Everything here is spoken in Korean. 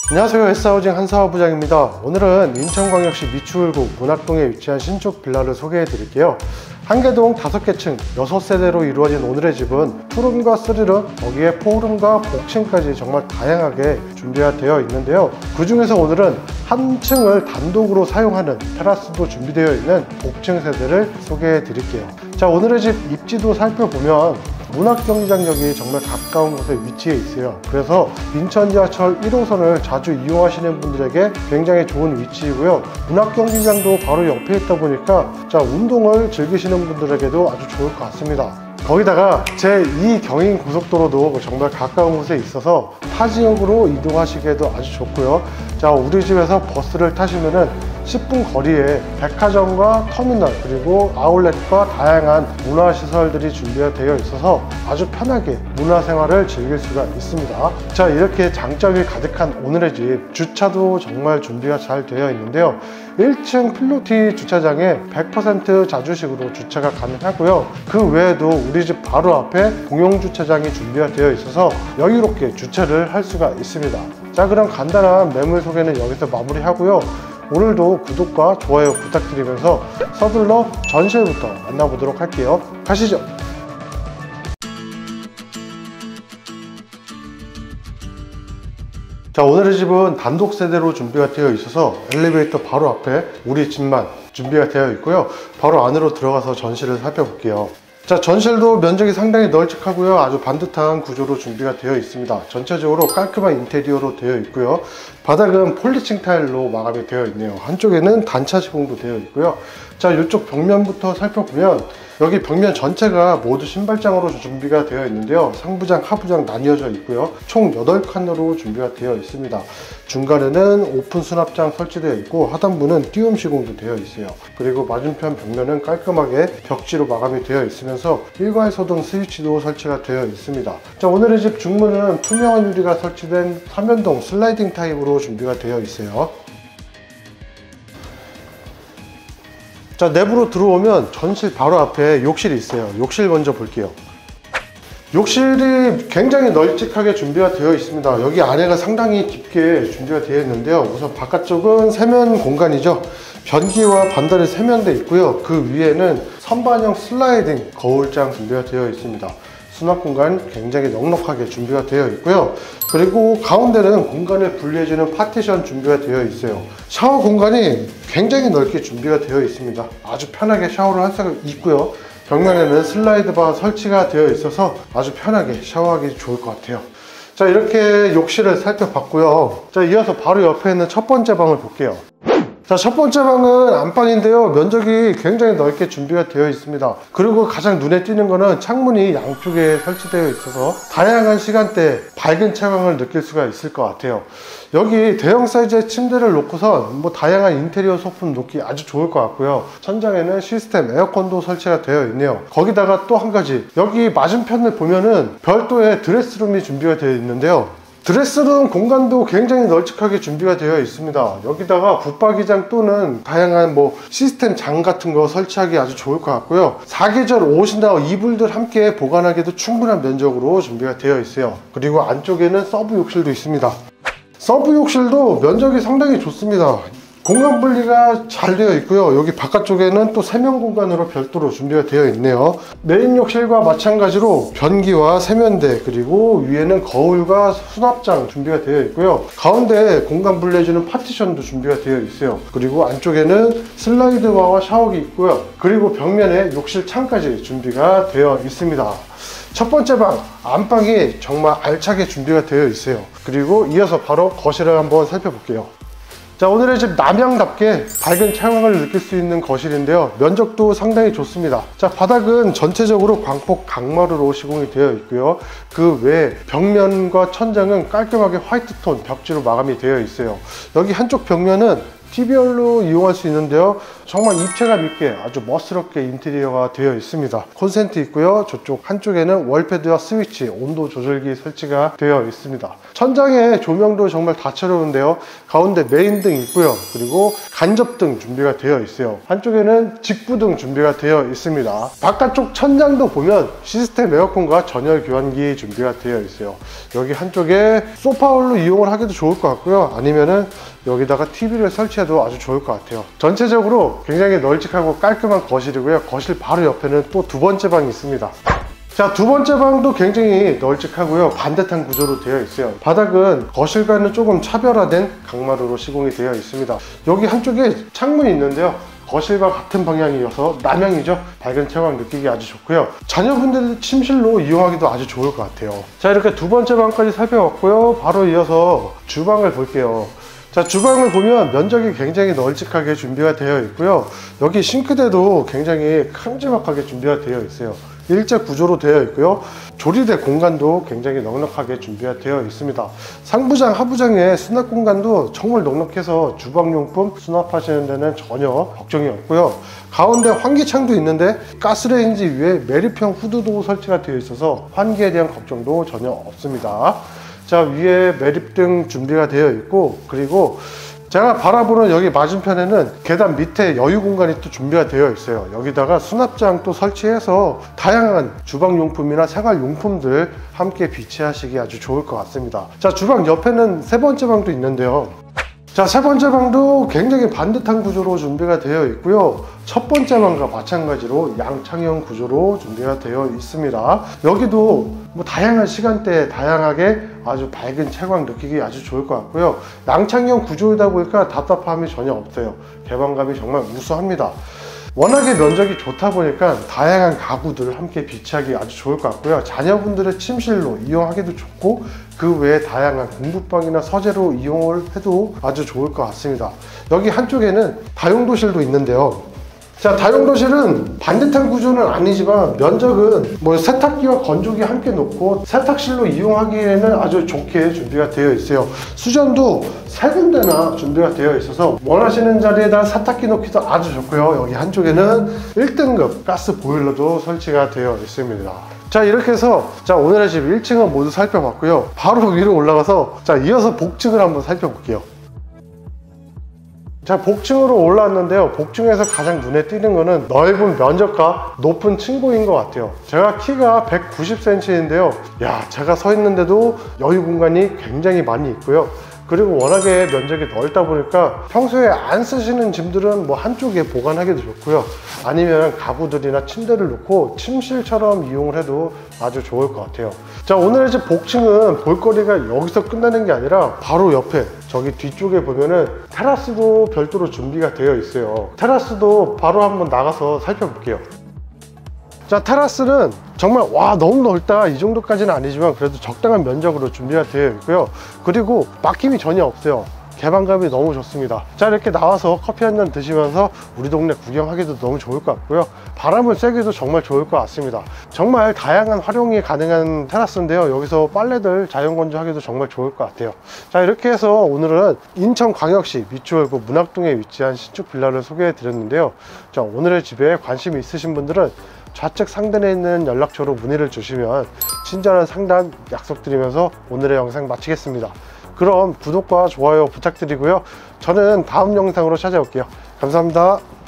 안녕하세요. S하우징 한사업부장입니다. 오늘은 인천광역시 미추홀구 문학동에 위치한 신축 빌라를 소개해 드릴게요. 한개동 5개 층 6세대로 이루어진 오늘의 집은 투룸과 3룸, 거기에 4룸과 복층까지 정말 다양하게 준비가 되어 있는데요. 그 중에서 오늘은 한 층을 단독으로 사용하는 테라스도 준비되어 있는 복층 세대를 소개해 드릴게요. 자, 오늘의 집 입지도 살펴보면 문학경기장역이 정말 가까운 곳에 위치해 있어요. 그래서 인천 지하철 1호선을 자주 이용하시는 분들에게 굉장히 좋은 위치이고요. 문학경기장도 바로 옆에 있다 보니까 운동을 즐기시는 분들에게도 아주 좋을 것 같습니다. 거기다가 제2 경인 고속도로도 정말 가까운 곳에 있어서 타 지역으로 이동하시기에도 아주 좋고요. 자, 우리 집에서 버스를 타시면은 10분 거리에 백화점과 터미널 그리고 아울렛과 다양한 문화시설들이 준비가 되어 있어서 아주 편하게 문화생활을 즐길 수가 있습니다. 자, 이렇게 장점이 가득한 오늘의 집, 주차도 정말 준비가 잘 되어 있는데요. 1층 필로티 주차장에 100% 자주식으로 주차가 가능하고요. 그 외에도 우리 집 바로 앞에 공용주차장이 준비가 되어 있어서 여유롭게 주차를 할 수가 있습니다. 자, 그럼 간단한 매물 소개는 여기서 마무리하고요. 오늘도 구독과 좋아요 부탁드리면서 서둘러 전시회부터 만나보도록 할게요. 가시죠. 자, 오늘의 집은 단독 세대로 준비가 되어 있어서 엘리베이터 바로 앞에 우리 집만 준비가 되어 있고요. 바로 안으로 들어가서 전시를 살펴볼게요. 자, 전실도 면적이 상당히 널찍하고요. 아주 반듯한 구조로 준비가 되어 있습니다. 전체적으로 깔끔한 인테리어로 되어 있고요. 바닥은 폴리층 타일로 마감이 되어 있네요. 한쪽에는 단차 시공도 되어 있고요. 자, 이쪽 벽면부터 살펴보면 여기 벽면 전체가 모두 신발장으로 준비가 되어 있는데요. 상부장, 하부장 나뉘어져 있고요. 총 8칸으로 준비가 되어 있습니다. 중간에는 오픈 수납장 설치되어 있고 하단부는 띄움 시공도 되어 있어요. 그리고 맞은편 벽면은 깔끔하게 벽지로 마감이 되어 있으면서 일괄 소등 스위치도 설치가 되어 있습니다. 자, 오늘의 집 중문은 투명한 유리가 설치된 3연동 슬라이딩 타입으로 준비가 되어 있어요. 자, 내부로 들어오면 전실 바로 앞에 욕실이 있어요. 욕실 먼저 볼게요. 욕실이 굉장히 널찍하게 준비가 되어 있습니다. 여기 안에가 상당히 깊게 준비가 되어 있는데요. 우선 바깥쪽은 세면 공간이죠. 변기와 반달이 세면되어 있고요. 그 위에는 선반형 슬라이딩 거울장 준비가 되어 있습니다. 수납 공간 굉장히 넉넉하게 준비가 되어 있고요. 그리고 가운데는 공간을 분리해주는 파티션 준비가 되어 있어요. 샤워 공간이 굉장히 넓게 준비가 되어 있습니다. 아주 편하게 샤워를 할 수가 있고요. 벽면에는 슬라이드 바 설치가 되어 있어서 아주 편하게 샤워하기 좋을 것 같아요. 자, 이렇게 욕실을 살펴봤고요. 자, 이어서 바로 옆에 있는 첫 번째 방을 볼게요. 자, 첫 번째 방은 안방인데요. 면적이 굉장히 넓게 준비가 되어 있습니다. 그리고 가장 눈에 띄는 거는 창문이 양쪽에 설치되어 있어서 다양한 시간대에 밝은 채광을 느낄 수가 있을 것 같아요. 여기 대형 사이즈의 침대를 놓고선 다양한 인테리어 소품 놓기 아주 좋을 것 같고요. 천장에는 시스템 에어컨도 설치가 되어 있네요. 거기다가 또 한 가지, 여기 맞은편을 보면은 별도의 드레스룸이 준비가 되어 있는데요. 드레스룸 공간도 굉장히 널찍하게 준비가 되어 있습니다. 여기다가 붙박이장 또는 다양한 시스템 장 같은 거 설치하기 아주 좋을 것 같고요. 사계절 옷이나 이불들 함께 보관하기도 충분한 면적으로 준비가 되어 있어요. 그리고 안쪽에는 서브 욕실도 있습니다. 서브 욕실도 면적이 상당히 좋습니다. 공간 분리가 잘 되어 있고요. 여기 바깥쪽에는 또 세면 공간으로 별도로 준비가 되어 있네요. 메인 욕실과 마찬가지로 변기와 세면대 그리고 위에는 거울과 수납장 준비가 되어 있고요. 가운데 공간 분리해주는 파티션도 준비가 되어 있어요. 그리고 안쪽에는 슬라이드 바와 샤워기 있고요. 그리고 벽면에 욕실 창까지 준비가 되어 있습니다. 첫 번째 방, 안방이 정말 알차게 준비가 되어 있어요. 그리고 이어서 바로 거실을 한번 살펴볼게요. 자, 오늘의 집 남향답게 밝은 채광을 느낄 수 있는 거실인데요. 면적도 상당히 좋습니다. 자, 바닥은 전체적으로 광폭 강마루로 시공이 되어 있고요. 그 외에 벽면과 천장은 깔끔하게 화이트톤 벽지로 마감이 되어 있어요. 여기 한쪽 벽면은 TVR로 이용할 수 있는데요. 정말 입체감 있게 아주 멋스럽게 인테리어가 되어 있습니다. 콘센트 있고요. 저쪽 한쪽에는 월패드와 스위치, 온도 조절기 설치가 되어 있습니다. 천장에 조명도 정말 다채로운데요. 가운데 메인등 있고요. 그리고 간접등 준비가 되어 있어요. 한쪽에는 직부등 준비가 되어 있습니다. 바깥쪽 천장도 보면 시스템 에어컨과 전열 교환기 준비가 되어 있어요. 여기 한쪽에 소파홀로 이용을 하기도 좋을 것 같고요. 아니면은 여기다가 TV를 설치해도 아주 좋을 것 같아요. 전체적으로 굉장히 널찍하고 깔끔한 거실이고요. 거실 바로 옆에는 또 두 번째 방이 있습니다. 자, 두 번째 방도 굉장히 널찍하고요. 반듯한 구조로 되어 있어요. 바닥은 거실과는 조금 차별화된 강마루로 시공이 되어 있습니다. 여기 한쪽에 창문이 있는데요. 거실과 같은 방향이어서 남향이죠. 밝은 채광 느끼기 아주 좋고요. 자녀분들 침실로 이용하기도 아주 좋을 것 같아요. 자, 이렇게 두 번째 방까지 살펴봤고요. 바로 이어서 주방을 볼게요. 자, 주방을 보면 면적이 굉장히 널찍하게 준비가 되어 있고요. 여기 싱크대도 굉장히 큼지막하게 준비가 되어 있어요. 일자 구조로 되어 있고요. 조리대 공간도 굉장히 넉넉하게 준비가 되어 있습니다. 상부장, 하부장의 수납 공간도 정말 넉넉해서 주방용품 수납하시는 데는 전혀 걱정이 없고요. 가운데 환기창도 있는데 가스레인지 위에 매립형 후드도 설치가 되어 있어서 환기에 대한 걱정도 전혀 없습니다. 자, 위에 매립등 준비가 되어 있고, 그리고 제가 바라보는 여기 맞은편에는 계단 밑에 여유 공간이 또 준비가 되어 있어요. 여기다가 수납장 또 설치해서 다양한 주방용품이나 생활용품들 함께 비치하시기 아주 좋을 것 같습니다. 자, 주방 옆에는 세 번째 방도 있는데요. 자, 세 번째 방도 굉장히 반듯한 구조로 준비가 되어 있고요. 첫 번째 방과 마찬가지로 양창형 구조로 준비가 되어 있습니다. 여기도 뭐 다양한 시간대에 다양하게 아주 밝은 채광 느끼기 아주 좋을 것 같고요. 양창형 구조이다 보니까 답답함이 전혀 없어요. 개방감이 정말 우수합니다. 워낙에 면적이 좋다 보니까 다양한 가구들을 함께 비치하기 아주 좋을 것 같고요. 자녀분들의 침실로 이용하기도 좋고, 그 외에 다양한 공부방이나 서재로 이용을 해도 아주 좋을 것 같습니다. 여기 한쪽에는 다용도실도 있는데요. 자, 다용도실은 반듯한 구조는 아니지만 면적은 뭐 세탁기와 건조기 함께 놓고 세탁실로 이용하기에는 아주 좋게 준비가 되어 있어요. 수전도 세 군데나 준비가 되어 있어서 원하시는 자리에다 세탁기 놓기도 아주 좋고요. 여기 한쪽에는 1등급 가스 보일러도 설치가 되어 있습니다. 자, 이렇게 해서 오늘의 집 1층은 모두 살펴봤고요. 바로 위로 올라가서 이어서 복층을 한번 살펴볼게요. 자, 복층으로 올라왔는데요. 복층에서 가장 눈에 띄는 거는 넓은 면적과 높은 층고인 것 같아요. 제가 키가 190cm인데요. 야, 제가 서 있는데도 여유 공간이 굉장히 많이 있고요. 그리고 워낙에 면적이 넓다 보니까 평소에 안 쓰시는 짐들은 뭐 한쪽에 보관하기도 좋고요. 아니면 가구들이나 침대를 놓고 침실처럼 이용을 해도 아주 좋을 것 같아요. 자, 오늘의 집 복층은 볼거리가 여기서 끝나는 게 아니라 바로 옆에 저기 뒤쪽에 보면은 테라스도 별도로 준비가 되어 있어요. 테라스도 바로 한번 나가서 살펴볼게요. 자, 테라스는 정말 와, 너무 넓다 이 정도까지는 아니지만 그래도 적당한 면적으로 준비가 되어 있고요. 그리고 막힘이 전혀 없어요. 개방감이 너무 좋습니다. 자, 이렇게 나와서 커피 한 잔 드시면서 우리 동네 구경하기도 너무 좋을 것 같고요. 바람을 쐬기도 정말 좋을 것 같습니다. 정말 다양한 활용이 가능한 테라스인데요. 여기서 빨래들 자연 건조하기도 정말 좋을 것 같아요. 자, 이렇게 해서 오늘은 인천광역시 미추홀구 문학동에 위치한 신축 빌라를 소개해 드렸는데요. 자, 오늘의 집에 관심이 있으신 분들은 좌측 상단에 있는 연락처로 문의를 주시면 친절한 상담 약속드리면서 오늘의 영상 마치겠습니다. 그럼 구독과 좋아요 부탁드리고요. 저는 다음 영상으로 찾아올게요. 감사합니다.